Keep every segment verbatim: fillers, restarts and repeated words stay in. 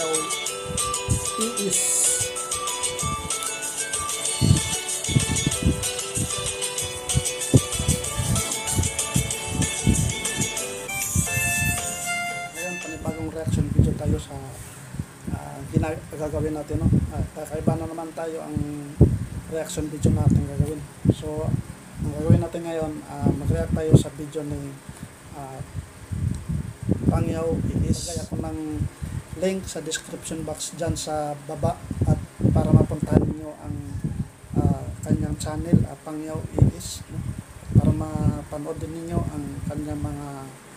Pangyaw Iis. Ngayon, panibagong reaction video tayo sa uh, gagawin natin, no? Uh, kakaiba na naman tayo ang reaction video natin gagawin. So ang gagawin natin ngayon, uh, mag-react tayo sa video ni uh, Pangyaw Iis. Magaya ko ng link sa description box dyan sa baba at para mapuntahan niyo ang uh, kanyang channel, uh, Pangyaw Iis, no? Para mapanood din ninyo ang kanyang mga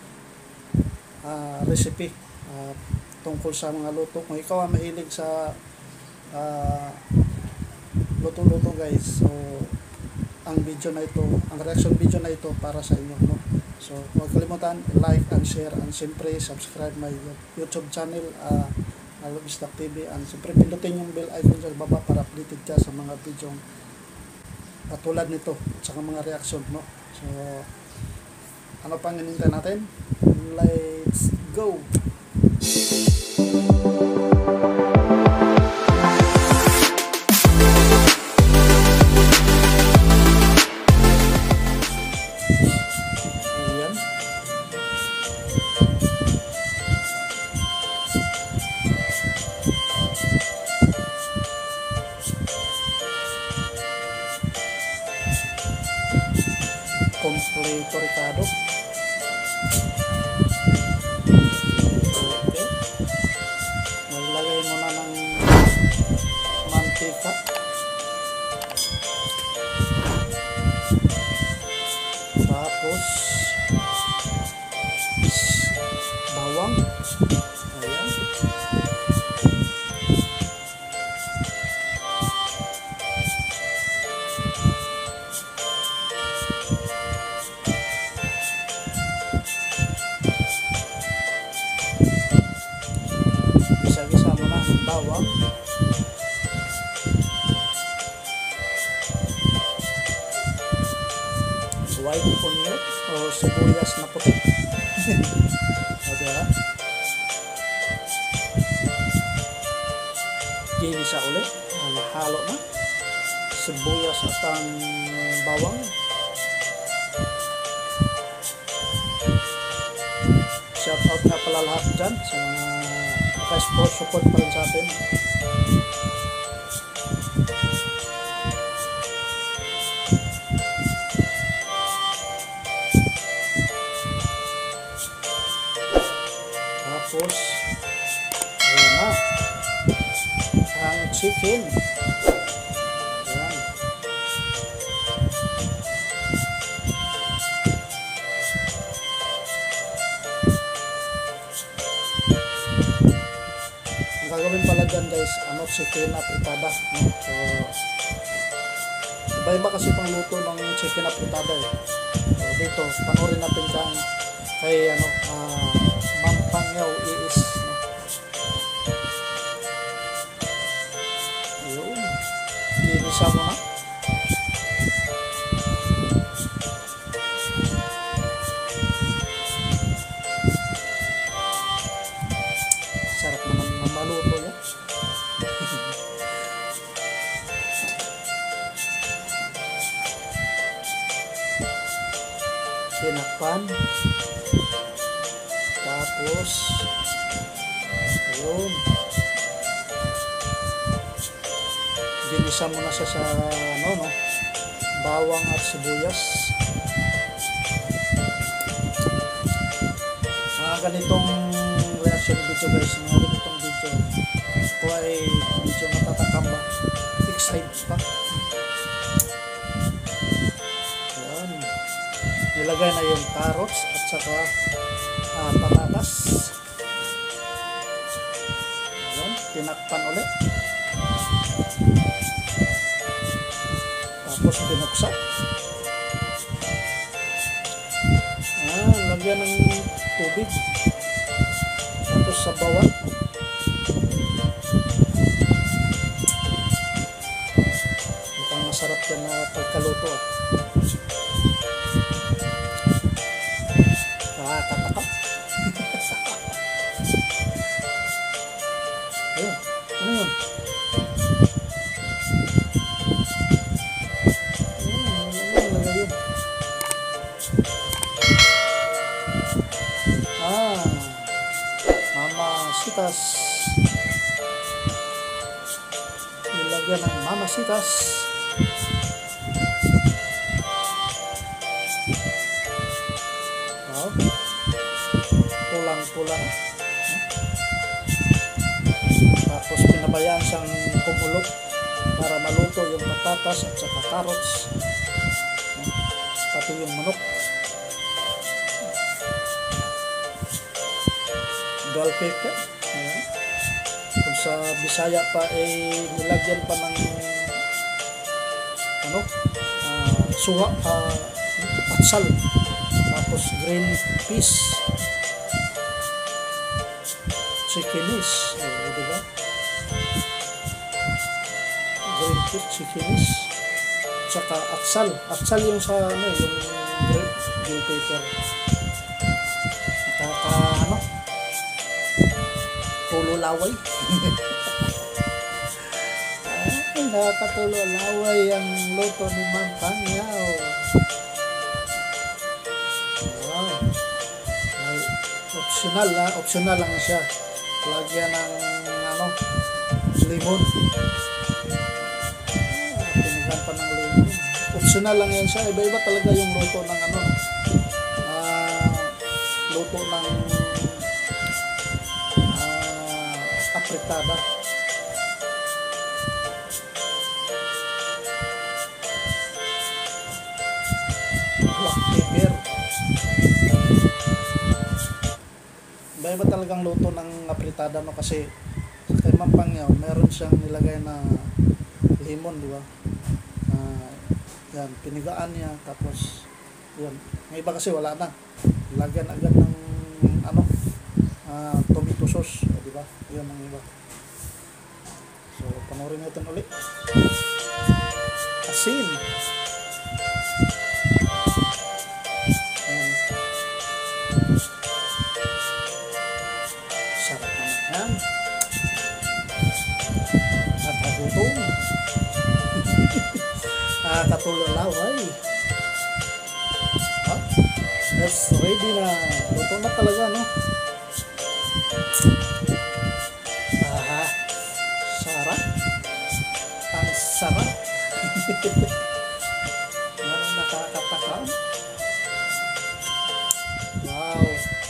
uh, recipe uh, tungkol sa mga luto. Kung ikaw ang mahilig sa uh, luto-luto guys, so ang video na ito, ang reaction video na ito para sa inyo, no? So huwag kalimutan like and share, and siyempre subscribe my YouTube channel, uh, Alobistak T V, and siyempre pindutin yung bell icon sa baba para updated ka sa mga video katulad nito at saka mga reaction, no? So ano pang hinintay natin? Let's go! Completo Ricardo. Okay. Maglagay mo na ng mantika. Tapos bawang. Ayan. Isa-isa mo na ang bawang. White onion o sibuyas na puti. O diba? Ginisa ulit. Halo na. Sibuyas at ang bawang. Shout out nga pala lahat dyan sa mga support, support pa rin sa atin. Tapos ayan na ang chicken. Ayan. Ang gagawin pala dyan guys, ano, chicken apritada, no? So iba-iba kasi pang luto ng chicken apritada eh. So dito panoorin natin kang kay ano, uh, Ma'am Pangyaw Iis, no? Ayun, ginisa mo na. Sarap naman na maluto yan. Tinakpan. Tapos ayun, ginisa mo na siya sa ano, no, bawang at sibuyas. Mga ganitong reaction video guys, mga ganitong video ito ay medyo matatakam ba, excited pa. Ayan, nilagay na yung carrots at saka uh, patatas. Ayan, tinakpan ulit. Tapos binuksan. Ah, lagyan ng tubig. Tapos sabawan. Mukhang masarap yan na pagkaluto. Ah, tatakap. patatas. Nilagyan ng mamasitas. Wow. Pulang-pulang. Tapos pinabayaan siyang kumulo para maluto yung patatas at saka carrots. Pati yung manok. Bell pepper. Ayan. Kung sa Bisaya pa eh nilagyan pa ng ano uh, suha uh, atsal, tapos green peas, chickinis, oh, diba? Green peas, chickinis, tsaka atsal. Atsal yung sa ano yung green, green pepper. Nakaka ano tulo laway. Ay, nakakatulo laway ang luto ni Ma'am Pangyaw. Wow. Ay, optional ha, optional lang siya. Lagyan ng ano, limon. Ah, pinigyan pa ng limon. Optional lang yan siya. Iba-iba talaga yung luto ng ano, ah, luto ng apritada. Black pepper. Iba-iba talagang luto ng apritada, no, kasi kay Ma'am Pangyaw meron siyang nilagay na lemon, di ba? Uh, yan, pinigaan niya, tapos yan. May iba kasi wala na. Lagyan agad ng ano, uh, tomato sauce, di ba? Yan ang iba. So, panoorin natin ulit. Asin. Um, sarap naman yan. At agutong. Nakakatulolaway. Oh, that's ready na. Luto na talaga, no? Ah, sarap. Ang sarap. Parang nakakatakam. Wow.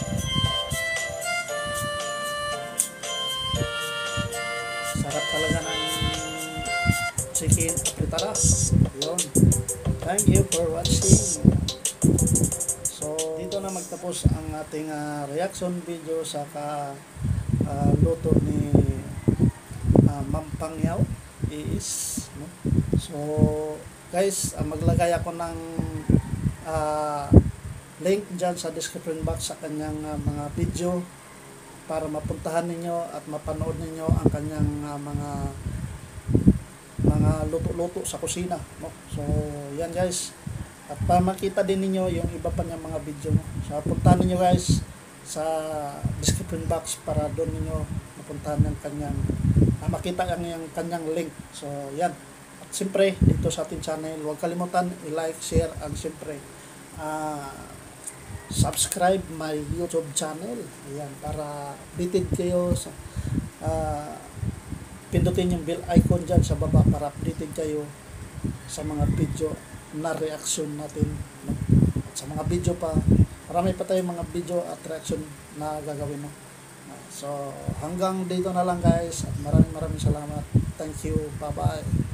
Sarap talaga ng chicken apritadas. Yun. Thank you for watching. So, dito na magtapos ang ating uh, reaction video sa ka uh, luto ni uh, Ma'am Pangyaw is, no? So guys, uh, maglagay ako ng uh, link dyan sa description box sa kanyang uh, mga video para mapuntahan ninyo at mapanood ninyo ang kanyang uh, mga mga luto-luto sa kusina, no? So yan guys, at para makita din ninyo yung iba pa niyang mga video, no? So puntahan ninyo guys sa description box para doon ninyo mapuntahan ng kanyang uh, makita ang yung kanyang link. So yan, at siyempre dito sa ating channel, huwag kalimutan i-like, share, and siyempre uh, subscribe my YouTube channel. Ayan, para updated kayo sa uh, pindutin yung bell icon dyan sa baba para updated kayo sa mga video na reaction natin, no? At sa mga video pa, marami pa tayong mga video at reaction na gagawin, no? So hanggang dito na lang guys, at maraming maraming salamat. Thank you, bye bye.